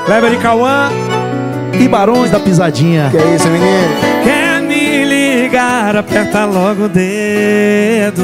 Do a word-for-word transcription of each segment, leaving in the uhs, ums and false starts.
Kleber e Cauã e Barões da Pisadinha. Que é isso, menino? Quer me ligar, aperta logo o dedo.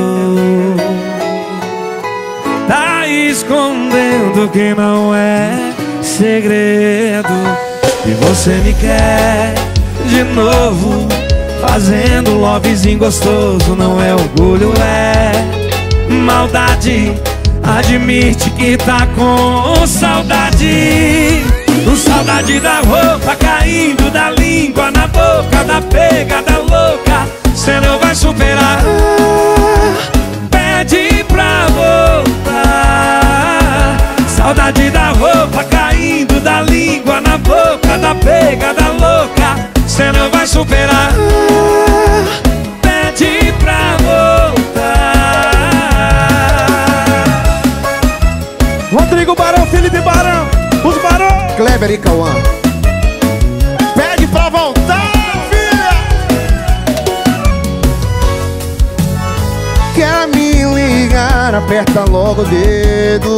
Tá escondendo que não é segredo. E você me quer de novo, fazendo lovezinho gostoso. Não é orgulho, é maldade. Admite que tá com saudade. Saudade da roupa caindo, da língua na boca, da pegada louca. Cê não vai superar. Pede pra voltar. Saudade da roupa caindo, da língua na boca, da pegada louca. Cê não vai superar. Pede pra voltar. Rodrigo Barão, Felipe Barão, os Barão, Kleber e Cauã. pede pra voltar, filha. Quer me ligar, aperta logo o dedo.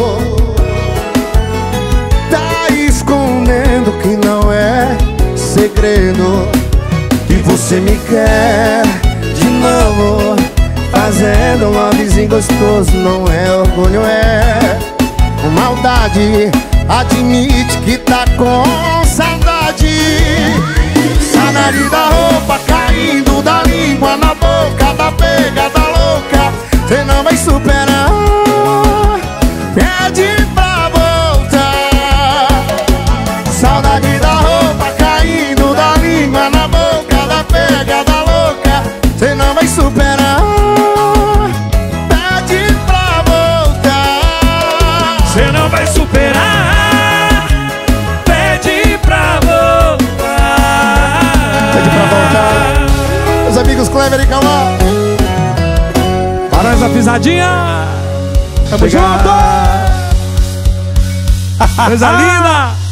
Tá escondendo que não é segredo. E você me quer de novo, fazendo um lovezinho gostoso. Não é orgulho, é maldade. Admite que tá com saudade. Saudade da roupa caindo, da língua na boca, da pegada louca. Cê não vai superar. Pede pra voltar. Saudade da roupa caindo, da língua na boca, da pegada louca. Cê não vai superar. Pede pra voltar. Cê não vai superar. Meus amigos Kleber e Cauã. Barões da Pisadinha. Tamo junto. Coisa linda.